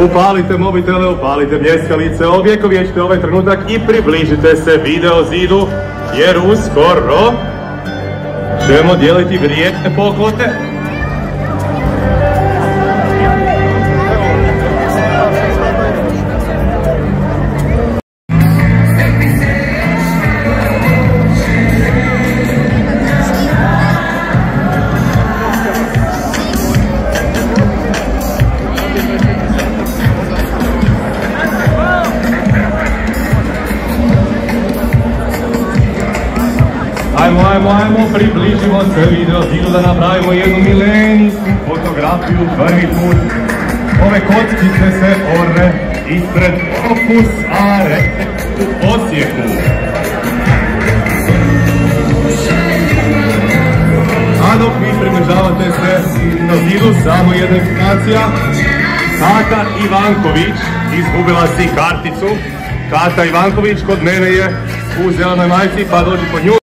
Upalite mobitele, upalite bljeskalice, ovjekovječite ovaj trenutak i približite se video zidu, jer uskoro ćemo dijeliti vrijedne poklone. Ajmo, približimo se video zidu da napravimo jednu milensku fotografiju prvi put. Ove kockice se ore ispred Opus Are u Osijeku. A dok vi približavate se na zidu, samo jedna informacija. Kata Ivanković, izgubila si karticu. Kata Ivanković kod mene je u zelenoj majici, pa dođi po nju.